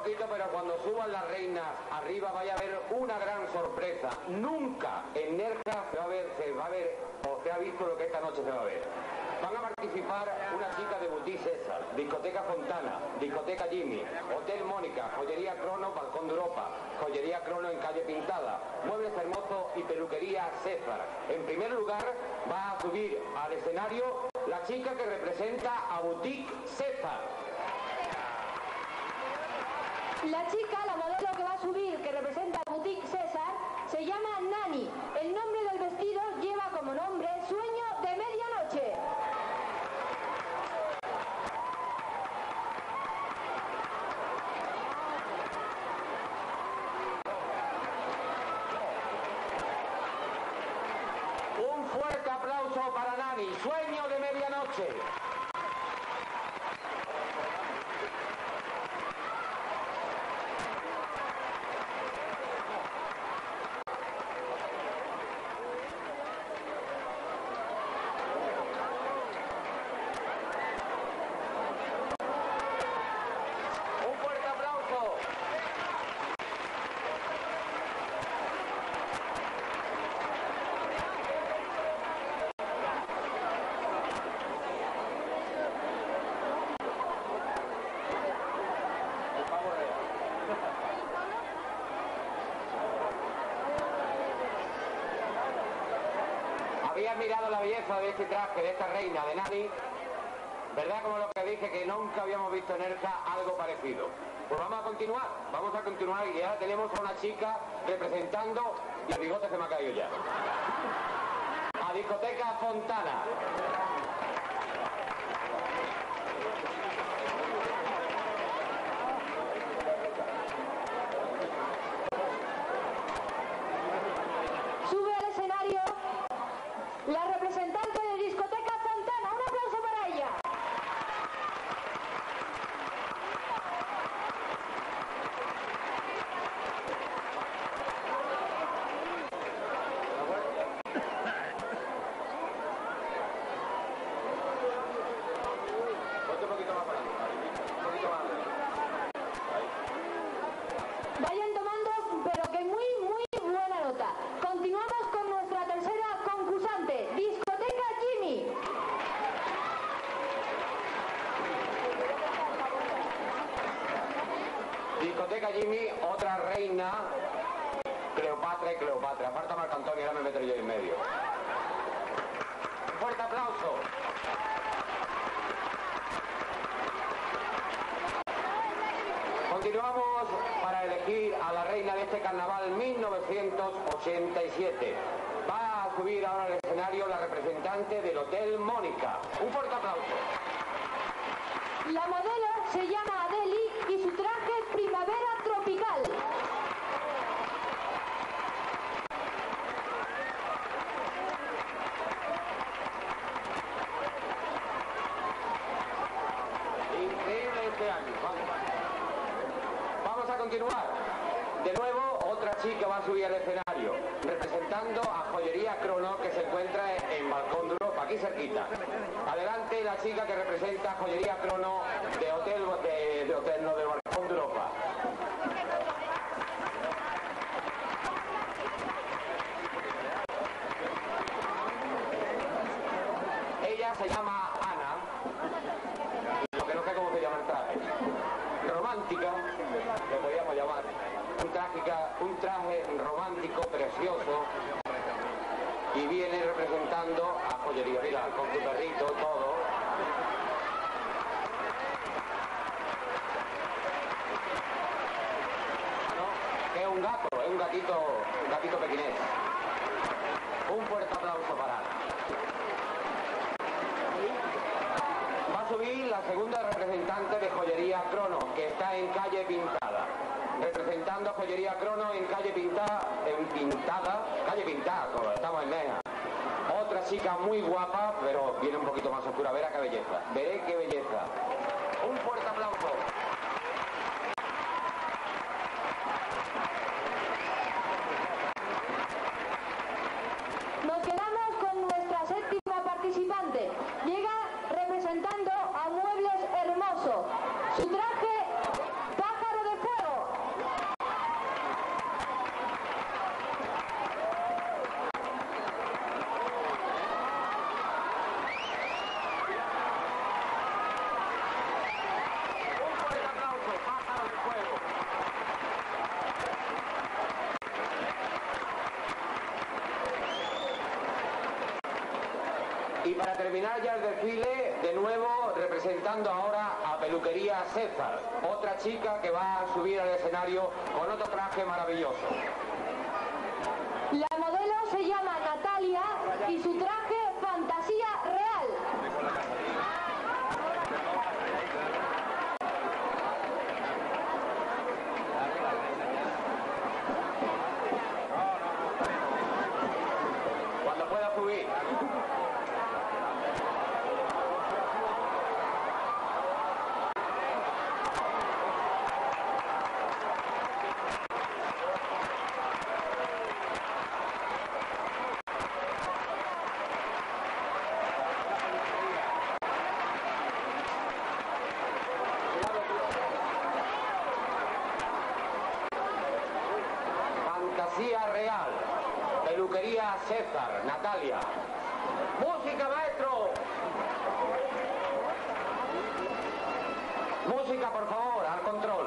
poquito, pero cuando suban las reinas arriba vaya a haber una gran sorpresa. Nunca en Nerja se va a ver o se ha visto lo que esta noche se va a ver. Van a participar una chica de Boutique César, Discoteca Fontana, Discoteca Jimmy, Hotel Mónica, Joyería Crono, Balcón de Europa, Joyería Crono en Calle Pintada, Muebles Hermosos y Peluquería César. En primer lugar va a subir al escenario la chica que representa a Boutique César. La chica, la modelo que va a subir, que representa a Boutique César, se llama Nani. El nombre del vestido lleva como nombre Sueño de Medianoche. Un fuerte aplauso para Nani, Sueño de Medianoche. Habías mirado la belleza de este traje, de esta reina, de Nani, ¿verdad? Como lo que dije, que nunca habíamos visto en Nerja algo parecido. Pues vamos a continuar y ahora tenemos a una chica representando, y el bigote se me ha caído ya, a Discoteca Fontana. La representante de Discoteca Fontana, un aplauso para ella. Ponte un poquito más para adelante, un poquito más. Vayan tomando, pero que muy buena nota. Continuamos con nuestra tercera concursante, Discoteca Jimmy. Discoteca Jimmy, otra reina, Cleopatra y Cleopatra. Falta Marco Antonio, ahora me meto yo en medio. Un fuerte aplauso. Continuamos para elegir a la reina de este carnaval 1987. Va a subir ahora al escenario la representante del Hotel Mónica. Un fuerte aplauso. La modelo se llama Adeli y su traje Primavera Tropical. Increíble este año. Vamos a continuar. De nuevo, otra chica va a subir al escenario, representando a Joyería Crono, que se encuentra en Balcón de Europa, aquí cerquita. Adelante la chica que representa a Joyería Crono de Balcón de Europa. Ella se llama Ana, lo que no sé cómo se llama el traje. Romántica, le podríamos llamar. Un traje romántico, precioso, y viene representando a Joyería, mira, con su perrito, todo. No, es un gato, es un gatito pequinés. Un fuerte aplauso para Ana. Va a subir la segunda representante de Joyería Crono, que está en Calle Pintada. Representando a Joyería Crono en Calle Pintada, Calle Pintada, como estamos en Nerja. Otra chica muy guapa, pero viene un poquito más oscura. Verá qué belleza, veré qué belleza. Un fuerte aplauso. Nos quedamos con nuestra séptima participante. Llega representando a Muebles Hermoso. Su traje Pájaro de Fuego. para terminar ya el desfile, de nuevo representando ahora a Peluquería César, otra chica que va a subir al escenario con otro traje maravilloso. La modelo se llama Natalia y su traje fantasía real. Cuando pueda subir. Fantasía real. Peluquería César, Natalia. ¡Música, maestro! Música, por favor, al control.